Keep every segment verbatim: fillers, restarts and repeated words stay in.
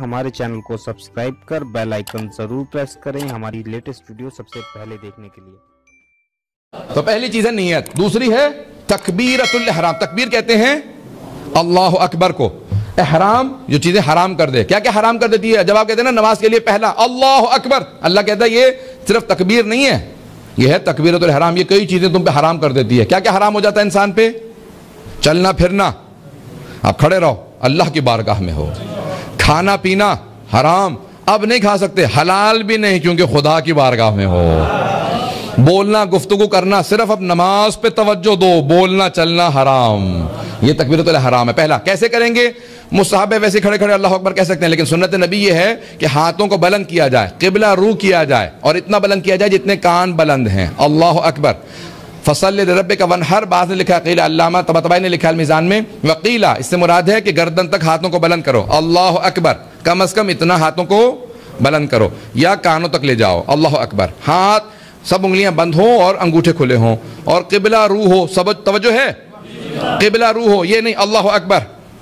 ہمارے چینل کو سبسکرائب کر بیل آئیکن ضرور پریس کریں ہماری لیٹسٹ ویڈیو سب سے پہلے دیکھنے کے لیے۔ تو پہلی چیز ہے نیت، دوسری ہے تکبیرۃ الاحرام۔ تکبیر کہتے ہیں اللہ اکبر کو، احرام جو چیزیں حرام کر دے۔ کیا کیا حرام کر دیتی ہے؟ جب آپ کہتے ہیں نا نماز کے لیے پہلا اللہ اکبر، اللہ کہتا ہے یہ صرف تکبیر نہیں ہے، یہ ہے تکبیرۃ الاحرام، یہ کئی چیزیں تم پہ حرام کر دیتی ہے۔ کیا کیا حرام ہو جاتا ہے انسان پہ؟ چلنا پھرنا، آپ کھڑے رہو اللہ کی بارگاہ میں ہو، کھانا پینا حرام، اب نہیں کھا سکتے، حلال بھی نہیں کیونکہ خدا کی بارگاہ میں ہو، بولنا گفتگو کرنا صرف اب نماز پہ توجہ دو، بولنا چلنا حرام، یہ تکبیرۃ الاحرام ہے پہلا۔ کیسے کریں گے؟ مستحب ہے، ویسے کھڑے کھڑے اللہ اکبر کہہ سکتے ہیں، لیکن سنت نبی یہ ہے کہ ہاتھوں کو بلند کیا جائے، قبلہ رو کیا جائے، اور اتنا بلند کیا جائے جتنے کان بلند ہیں۔ اللہ اکبر۔ فصلی لربک وانحر، بعض نے لکھا قیل، علامہ طباطبائی نے لکھا المیزان میں، وقیلہ اس سے مراد ہے کہ گردن تک ہاتھوں کو بلند کرو، اللہ اکبر، کم از کم اتنا ہاتھوں کو بلند کرو، یا کانوں تک لے جاؤ، اللہ اکبر، ہاتھ سب انگلیاں بند ہوں اور انگوٹھے کھلے ہوں، اور قبلہ رو ہو، سب توجہ ہے، قبلہ رو ہو، یہ نہیں اللہ اکبر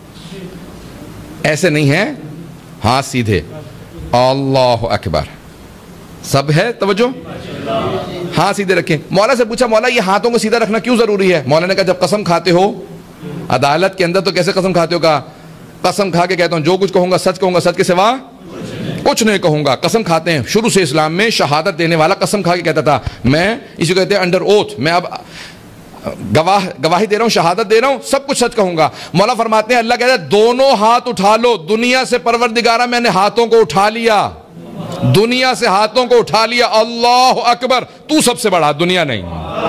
ایسے نہیں ہے، ہاتھ سیدھے اللہ اکبر، سب ہے توجہ، ہاں سیدھے رکھیں۔ مولا سے پوچھا مولا یہ ہاتھوں کو سیدھا رکھنا کیوں ضروری ہے؟ مولا نے کہا جب قسم کھاتے ہو عدالت کے اندر تو کیسے قسم کھاتے ہو؟ کہا قسم کھا کے کہتا ہوں جو کچھ کہوں گا سچ کہوں گا، سچ کے سوا کچھ نہیں کہوں گا۔ قسم کھاتے ہیں، شروع سے اسلام میں شہادت دینے والا قسم کھا کے کہتا تھا میں، اسی کو کہتے ہیں انڈر اوتھ، میں اب گواہ گواہی دے رہا ہوں، شہادت دے رہا ہوں، سب کچھ سچ کہوں گا۔ مولا فرماتے ہیں اللہ کہتا ہے دونوں ہاتھ اٹھا لو، دنیا سے پروردگارہ میں نے ہاتھوں کو اٹھا لیا، دنیا سے ہاتھوں کو اٹھا لیا، اللہ اکبر، تو سب سے بڑا، دنیا نہیں،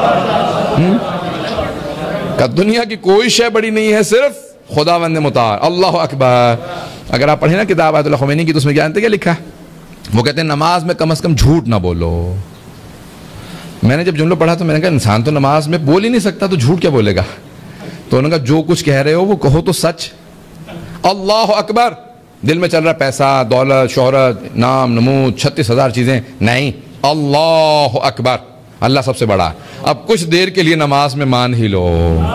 کہ دنیا کی کوئی شے بڑی نہیں ہے، صرف خداوند متعال، اللہ اکبر۔ اگر آپ پڑھیں نا کتاب آیت اللہ خمینی کی تو اس میں جانتے کیا لکھا ہے؟ وہ کہتے ہیں نماز میں کم از کم جھوٹ نہ بولو۔ میں نے جب جملہ پڑھا تو میں نے کہا انسان تو نماز میں بول ہی نہیں سکتا تو جھوٹ کیا بولے گا؟ تو انہوں نے کہا جو کچھ کہہ رہے ہو وہ کہو تو سچ، اللہ اکبر، دل میں چل رہا پیسہ دولت شہرت نام نمود چھتیس ہزار چیزیں نہیں، اللہ اکبر، اللہ سب سے بڑا ہے۔ اب کچھ دیر کے لیے نماز میں مان ہی لو،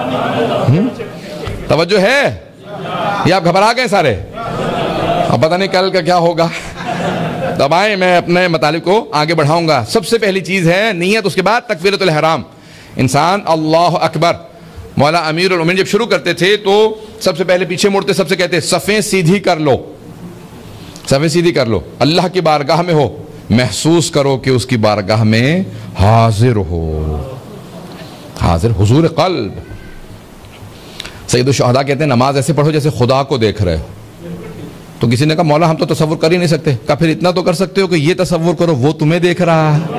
توجہ ہے؟ یہ آپ گھبرا گئے سارے؟ اب پتہ نہیں کل کا کیا ہوگا، تب آئیں میں اپنے مطالب کو آگے بڑھاؤں گا۔ سب سے پہلی چیز ہے نیت، اس کے بعد تکبیرۃ الاحرام، انسان اللہ اکبر۔ مولا امیر المومنین جب شروع کرتے تھے تو سب سے پہلے پیچھے مڑتے سب سے کہتے صفیں سیدھی کر لو، صفیں سیدھی کر لو، اللہ کی بارگاہ میں ہو، محسوس کرو کہ اس کی بارگاہ میں حاضر ہو، حاضر حضور قلب۔ سید الشہداء کہتے ہیں نماز ایسے پڑھو جیسے خدا کو دیکھ رہے ہو۔ تو کسی نے کہا مولا ہم تو تصور کر ہی نہیں سکتے۔ کہا پھر اتنا تو کر سکتے ہو کہ یہ تصور کرو وہ تمہیں دیکھ رہا ہے۔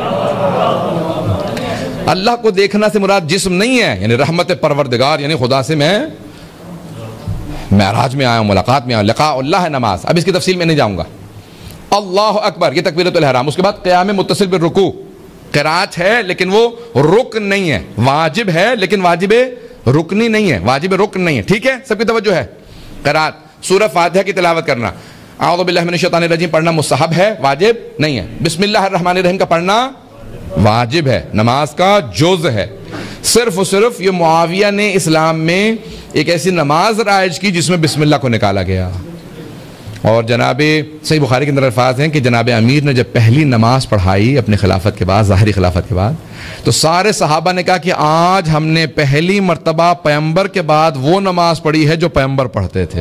اللہ کو دیکھنا سے مراد جسم نہیں ہے، یعنی رحمت پروردگار، یعنی خدا سے میں معراج میں آیا ہوں، ملاقات میں آیا ہوں، لقاء اللہ ہے نماز۔ اب اس کی تفصیل میں نہیں جاؤں گا۔ اللہ اکبر، یہ تکبیرۃ الاحرام۔ اس کے بعد قیام متصل بالرکوع، قرات ہے لیکن وہ رکن نہیں ہے، واجب ہے لیکن واجب رکنی نہیں ہے، واجب رکن نہیں ہے، ٹھیک ہے؟ سب کی توجہ ہے؟ قرات، سورہ فاتحہ کی تلاوت کرنا، اعوذ باللہ من الشیطان الرجیم پڑھنا مستحب ہے، واجب نہیں ہے۔ بسم اللہ الرحمن الرحیم کا پڑھنا واجب ہے، نماز کا جز ہے۔ صرف و صرف یہ معاویہ نے اسلام میں ایک ایسی نماز رائج کی جس میں بسم اللہ کو نکالا گیا، اور جناب صحیح بخاری کے اندر الفاظ ہیں کہ جناب امیر نے جب پہلی نماز پڑھائی اپنے خلافت کے بعد، ظاہری خلافت کے بعد، تو سارے صحابہ نے کہا کہ آج ہم نے پہلی مرتبہ پیغمبر کے بعد وہ نماز پڑھی ہے جو پیغمبر پڑھتے تھے،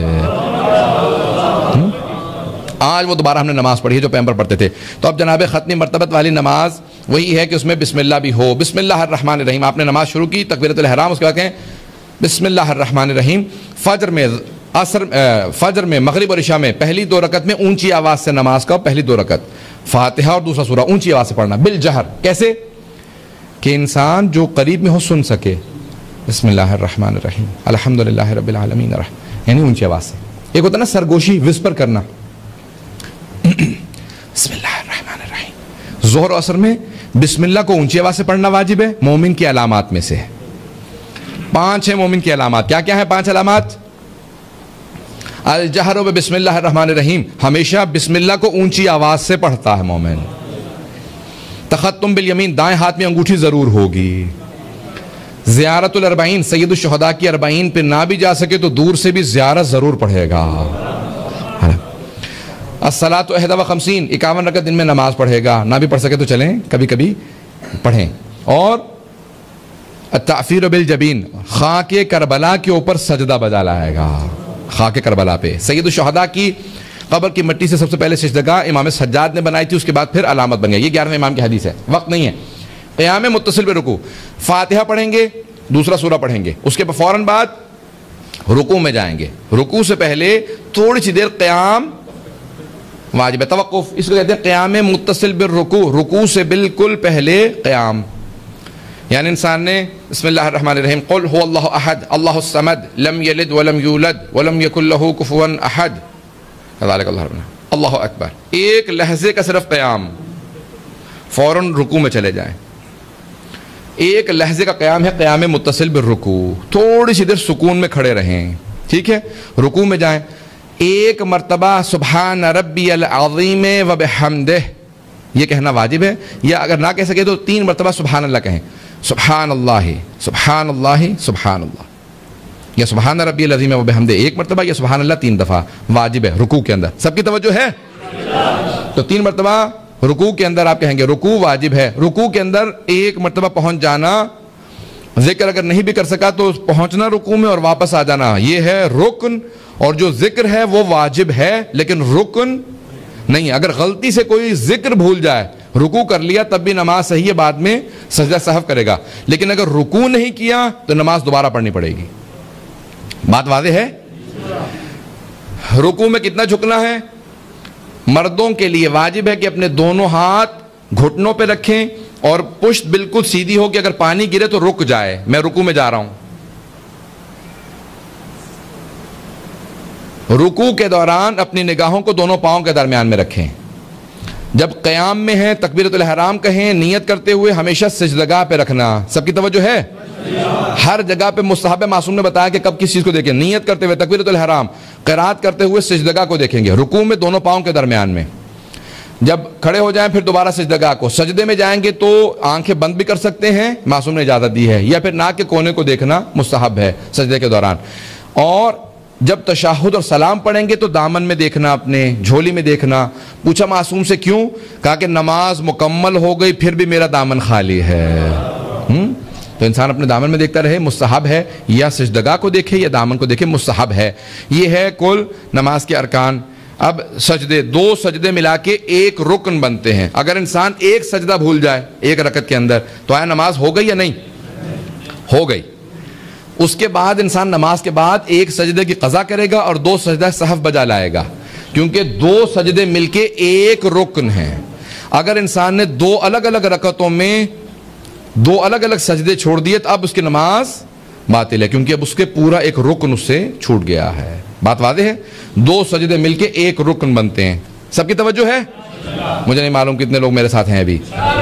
آج وہ دوبارہ ہم نے نماز پڑھی ہے جو پیغمبر پڑھتے تھے۔ تو اب جناب ختمی مرتبت والی نماز وہی ہے کہ اس میں بسم اللہ بھی ہو، بسم اللہ الرحمن الرحیم۔ آپ نے نماز شروع کی تکبیرۃ الاحرام، اس کے بعد کہیں بسم اللہ الرحمن الرحیم۔ فجر میں عصر فجر میں مغرب اور عشاء میں پہلی دو رکعت میں اونچی آواز سے نماز کا، پہلی دو رکعت فاتحہ اور دوسرا سورہ اونچی آواز سے پڑھنا بالجہر۔ کیسے؟ کہ انسان جو قریب میں ہو سن سکے، بسم اللہ الرحمن الرحیم الحمدللہ رب العالمین، یعنی اونچی آواز سے۔ ایک ہوتا ہے نا سرگوشی، وسپر کرنا، بسم اللہ الرحمن الرحیم۔ ظہر و عصر میں بسم اللہ کو اونچی آواز سے پڑھنا واجب ہے، مومن کی علامات میں سے ہے۔ پانچ ہیں مومن کی علامات، کیا کیا ہیں پانچ علامات؟ الجہر بسم اللہ الرحمن الرحیم، ہمیشہ بسم اللہ کو اونچی آواز سے پڑھتا ہے مومن۔ تختم بالیمین، دائیں ہاتھ میں انگوٹھی ضرور ہوگی۔ زیارت الاربعین، سید الشہداء کی اربعین پہ نہ بھی جا سکے تو دور سے بھی زیارت ضرور پڑھے گا۔ अस्सलातु इहदा व खमसीन, इक्यावन रकत दिन में नमाज पढ़ेगा, ना भी पढ़ सके तो चलें कभी कभी पढ़ें। और अत्ताफीर बिल जबीन, खाके करबला के ऊपर सजदा बजा लाएगा, खाके करबला पे। सैयद शुहदा की कब्र की मिट्टी से सबसे पहले सजदगाह इमाम सज्जाद ने बनाई थी, उसके बाद फिर अलामत बन गया। ये ग्यारहवें इमाम की हदीस है, वक्त नहीं है। क़याम मुत्तसिल पे रुकू, फातिहा पढ़ेंगे, दूसरा सूरा पढ़ेंगे, उसके फौरन बाद रुकू में जाएंगे। रुकू से पहले थोड़ी सी देर क़याम वाजिब है, तवक्कुफ, इसको कहते हैं क़याम मुत्तसिल बिर रुकू, रुकू से बिल्कुल पहले क़याम। यानी इंसान ने बिस्मिल्लाहिर्रहमानिर्रहीम कुल हुवल्लाहु अहद अल्लाहुस समद लम यलिद वलम यूलद वलम यकुल लहू कुफुवन अहद अल्लाहु अकबर, एक लहजे का सिर्फ क़याम, फौरन रुकू में चले जाएं। एक लहजे का क़याम है क़याम मुत्तसिल बिर रुकू, थोड़ी सी देर सुकून में खड़े रहें, ठीक है, रुकू में जाएं। एक मरतबा सुबहान रब्बियल अज़ीम व बिहम्दिह, ये कहना वाजिब है, या अगर ना कह सके तो तीन मरतबा सुबहान अल्लाह कहें, सुबहान अल्लाह सुबहान अल्लाह सुबहान अल्लाह, या सुबहान रब्बियल अज़ीम व बिहम्दिह एक मरतबा, या सुबहान अल्लाह तीन दफ़ा, वाजिब है रुकू के अंदर। सबकी तवज्जो है? तो तीन मरतबा रुकू के अंदर आप कहेंगे, रुकू वाजिब है। रुकू के अंदर एक मरतबा पहुंच जाना, जिक्र अगर नहीं भी कर सका तो पहुंचना रुकू में और वापस आ जाना, ये है रुकन। और जो जिक्र है वो वाजिब है लेकिन रुकन नहीं। अगर गलती से कोई जिक्र भूल जाए, रुकू कर लिया तब भी नमाज सही है, बाद में सजदा सहव करेगा, लेकिन अगर रुकू नहीं किया तो नमाज दोबारा पढ़नी पड़ेगी। बात वाज़ेह है? रुकू में कितना झुकना है? मर्दों के लिए वाजिब है कि अपने दोनों हाथ घुटनों पे रखें और पुश्त बिल्कुल सीधी हो कि अगर पानी गिरे तो रुक जाए, मैं रुकू में जा रहा हूं। रुकू के दौरान अपनी निगाहों को दोनों पांवों के दरमियान में रखें। जब क़याम में हैं तकबीरतुल इहराम कहें, नियत करते हुए हमेशा सजदगाह पे रखना। सबकी तवज्जो है? हर जगह पे मुस्तहब मासूम ने बताया कि कब किस चीज को देखें, नियत करते हुए तकबीरतुल इहराम, क़िराअत करते हुए सजदगाह को देखेंगे, रुकू में दोनों पांवों के दरमियान में। जब खड़े हो जाएं फिर दोबारा सजदगाह को, सजदे में जाएंगे तो आंखें बंद भी कर सकते हैं, मासूम ने इजाजत दी है, या फिर नाक के कोने को देखना मुस्तहब है सजदे के दौरान। और जब तशahहुद और सलाम पढ़ेंगे तो दामन में देखना, अपने झोली में देखना। पूछा मासूम से क्यों? कहा कि नमाज मुकम्मल हो गई फिर भी मेरा दामन खाली है। हुँ? तो इंसान अपने दामन में देखता रहे, मुस्तहब है, या सजदगाह को देखे या दामन को देखे, मुस्तहब है। ये है कुल नमाज के अरकान। अब सजदे, दो सजदे मिला के एक रुकन बनते हैं। अगर इंसान एक सजदा भूल जाए एक रकत के अंदर तो आया नमाज हो गई या नहीं? हो गई। उसके बाद इंसान नमाज के बाद एक सजदे की कज़ा करेगा और दो सजदा सहफ बजा लाएगा, क्योंकि दो सजदे मिलके एक रुकन है। अगर इंसान ने दो अलग अलग रकतों में दो अलग अलग सजदे छोड़ दिए तो अब उसकी नमाज बातिल है, क्योंकि अब उसके पूरा एक रुकन उससे छूट गया है। बात वाज़ेह है? दो सजदे मिलके एक रुकन बनते हैं। सबकी तवज्जो है? मुझे नहीं मालूम कितने लोग मेरे साथ हैं अभी।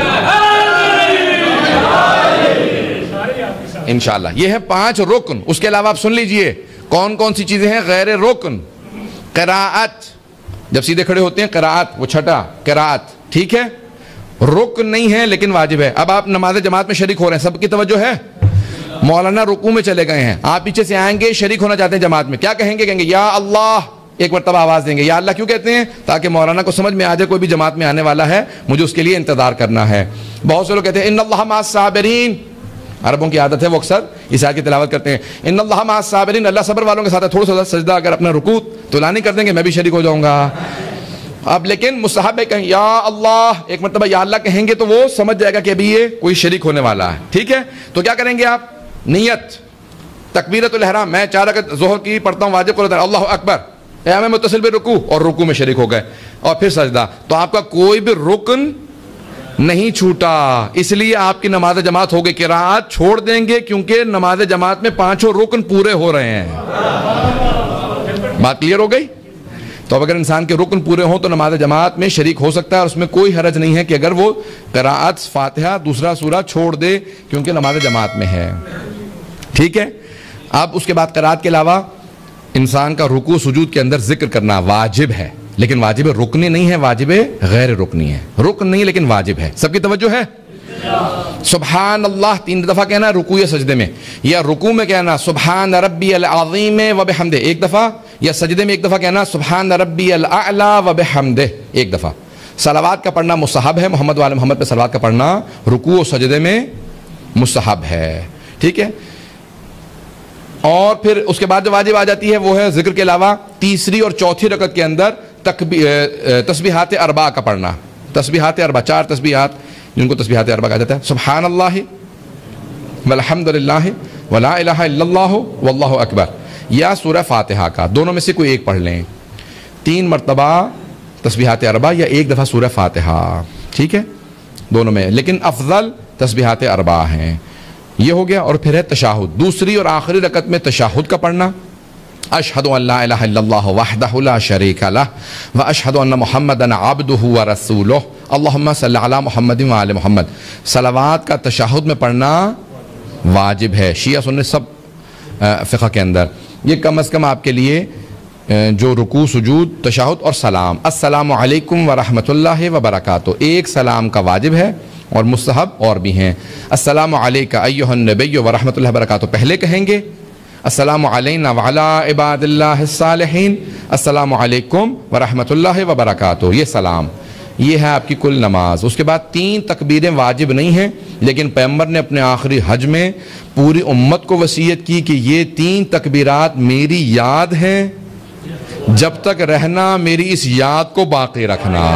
इंशाअल्लाह ये है पांच रुकन। उसके अलावा आप सुन लीजिए कौन कौन सी चीजें हैं गैर रुकन। क़िराअत, जब सीधे खड़े होते हैं क़िराअत, वो छठा क़िराअत, ठीक है, रुकन नहीं है लेकिन वाजिब है। अब आप नमाज जमात में शरीक हो रहे हैं, सबकी तवज्जो है? मौलाना रुकू में चले गए हैं, आप पीछे से आएंगे, शरीक होना चाहते हैं जमात में, क्या कहेंगे? कहेंगे या अल्लाह, एक मरतबा आवाज देंगे। या अल्लाह क्यों कहते हैं? ताकि मौलाना को समझ में आ जाए कोई भी जमात में आने वाला है, मुझे उसके लिए इंतजार करना है। बहुत से लोग कहते हैं इन्नल्लाह मअस साबिरीन, अरबों की आदत है, वो अक्सर इस आयत की तिलावत करते हैं, इन्नल्लाह मअस साबिरीन, अल्लाह सब्र वालों के साथ है। थोड़ा सा सजदा अगर अपना रुकू तुलानी कर देंगे मैं भी शरीक हो जाऊंगा। अब लेकिन मुस्तहब है कहें या अल्लाह, एक मतलब या अल्लाह कहेंगे तो वो समझ जाएगा कि अभी ये कोई शरीक होने वाला है, ठीक है। तो क्या करेंगे आप? नियत, तकबीरतुल इहराम, मैं चार रकअत ज़ोहर की पढ़ता हूँ वाजिब को, अल्लाह अकबर, क़याम मुत्तसिल पे रुकू, और रुकू में शरीक हो गए और फिर सजदा, तो आपका कोई भी रुकन नहीं छूटा, इसलिए आपकी नमाज जमात हो गई। क़िराअत छोड़ देंगे क्योंकि नमाज जमात में पांचों रुकन पूरे हो रहे हैं। बात क्लियर हो गई? तो अब अगर इंसान के रुकन पूरे हों तो नमाज जमात में शरीक हो सकता है, और उसमें कोई हरज नहीं है कि अगर वो क़िराअत, फातिहा, दूसरा सूरा छोड़ दे क्योंकि नमाज जमात में है, ठीक है। अब उसके बाद क़िराअत के अलावा इंसान का रुकू सुजूद के अंदर जिक्र करना वाजिब है, लेकिन वाजिब रुकनी नहीं है, वाजिब गैर रुकनी है। रुकन नहीं लेकिन वाजिब है। सबकी तवज्जो है? सुबहान अल्लाह तीन दफा कहना रुकू या सजदे में, या रुकू में कहना सुबहान रब्बियल अज़ीम व बिहम्दे एक दफा, یا سجدے میں ایک دفعہ کہنا سبحان ربی الاعلی و بحمدہ ایک دفعہ. صلوات کا پڑھنا مستحب ہے, محمد وعلی محمد پہ صلوات کا پڑھنا رکوع و سجدے میں مستحب ہے, ٹھیک ہے. اور پھر اس کے بعد جو واجب آ جاتی ہے وہ ہے ذکر کے علاوہ تیسری اور چوتھی رکعت کے اندر تسبیحات اربع کا پڑھنا. تسبیحات اربع, چار تسبیحات جن کو تسبیحات اربع کہا جاتا ہے, سبحان اللہ والحمد للہ ولا الہ الا اللہ واللہ اکبر, یا سورہ فاتحہ کا, دونوں میں سے کوئی ایک پڑھ لیں. تین مرتبہ تسبیحات اربع یا ایک دفعہ سورہ فاتحہ, ٹھیک ہے, دونوں میں, لیکن افضل تسبیحات اربع ہیں. یہ ہو گیا. اور پھر ہے تشہد, دوسری اور آخری رکعت میں تشہد کا پڑھنا, اشہد ان لا الہ الا اللہ وحدہ لا شریک لہ واشہد ان محمدا عبدہ ورسولہ اللہم صلی علی محمد وعلی محمد. صلوات کا تشہد میں پڑھنا واجب ہے شیعہ سنی سب فقہ کے اندر. یہ کم از کم آپ کے لیے جو رکوع سجود تشہد اور سلام, السلام علیکم ورحمۃ اللہ وبرکاتہ, ایک سلام کا واجب ہے اور مستحب اور بھی ہیں. السلام علیکہ ایھا النبی ورحمۃ اللہ وبرکاتہ پہلے کہیں گے, السلام علینا وعلی عباد اللہ الصالحین, السلام علیکم ورحمۃ اللہ وبرکاتہ, یہ سلام. یہ ہے آپ کی کل نماز. اس کے بعد تین تکبیریں واجب نہیں ہیں, لیکن پیغمبر نے اپنے آخری حج میں پوری امت کو وصیت کی کہ یہ تین تکبیرات میری یاد ہیں, جب تک رہنا میری اس یاد کو باقی رکھنا.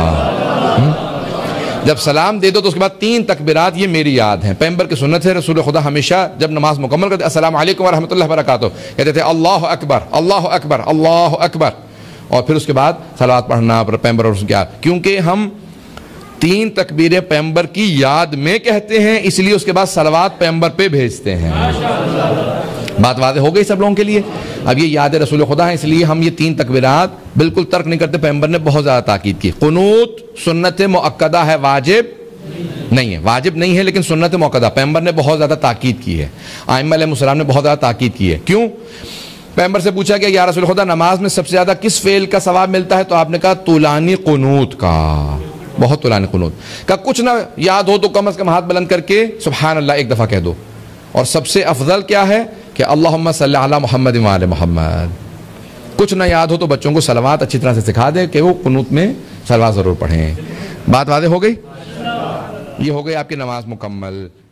جب سلام دے دو تو اس کے بعد تین تکبیرات یہ میری یاد ہیں. پیغمبر کی سنت ہے, رسول خدا ہمیشہ جب نماز مکمل کرتے السلام علیکم ورحمۃ اللہ وبرکاتہ کہتے تھے اللہ اکبر اللہ اکبر اللہ اکبر, اور پھر اس کے بعد صلوات پڑھنا پیغمبر اور کیا, کیونکہ ہم تین تکبیریں پیغمبر کی یاد میں کہتے ہیں, اس لیے اس کے بعد صلوات پیغمبر پہ بھیجتے ہیں. بات واضح ہو گئی سب لوگوں کے لیے. اب یہ یاد رسول خدا ہے, اس لیے ہم یہ تین تکبیرات بالکل ترک نہیں کرتے. پیغمبر نے بہت زیادہ تاکید کی. قنوت سنت مؤکدہ ہے, واجب نہیں ہے, واجب نہیں ہے لیکن سنت مؤکدہ. پیغمبر نے بہت زیادہ تاکید کی ہے, ائمہ علیہ السلام نے بہت زیادہ تاکید کی ہے. کیوں؟ پیغمبر سے پوچھا کہ یا رسول خدا نماز میں سب سے زیادہ کس فعل کا ثواب ملتا ہے, تو آپ نے کہا طولانی قنوت کا, بہت طولانی قنوت کا. کچھ نہ یاد ہو تو کم از کم ہاتھ بلند کر کے سبحان اللہ ایک دفعہ کہہ دو. اور سب سے افضل کیا ہے کہ اللہم صلی علی محمد وعلی محمد. کچھ نہ یاد ہو تو بچوں کو صلوات اچھی طرح سے سکھا دیں کہ وہ قنوت میں صلوات ضرور پڑھیں. بات واضح ہو گئی؟ یہ ہو گئی آپ کی نماز مکمل.